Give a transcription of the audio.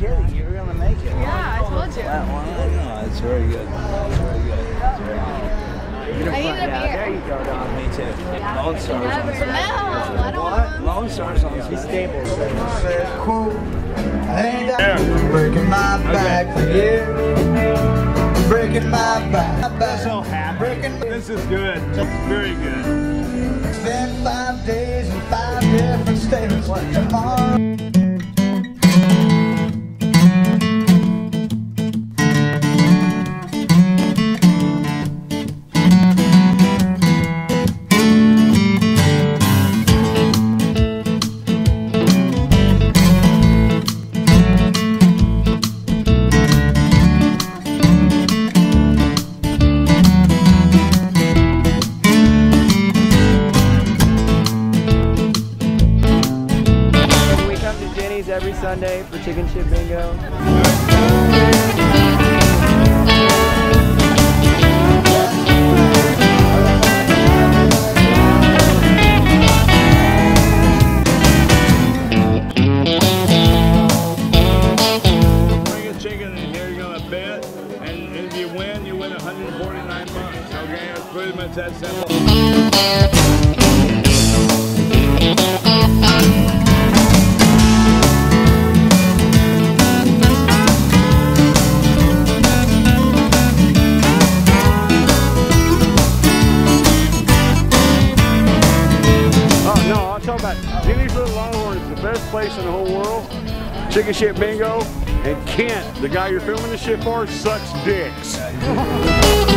kidding. You were going to make it. Yeah, I told you. That one. No, it's very good. It's very good. It's very good. I need a beer. There you go, Don. Me too. Lone Star's on. No, I don't want one. Lone Star's on. He's stable. Quote, I'm breaking my back for you. Breaking my back. I'm so happy. This is good. It's very good. Spent 5 days in 5 different states. Tomorrow. Ginny's every Sunday for chicken shit bingo. Bring a chicken in here, you're gonna bet, and if you win 149 bucks. Okay, it's pretty much that simple. Ginny's Little Longhorn is the best place in the whole world. Chicken shit bingo, and Kent, the guy you're filming this shit for, sucks dicks.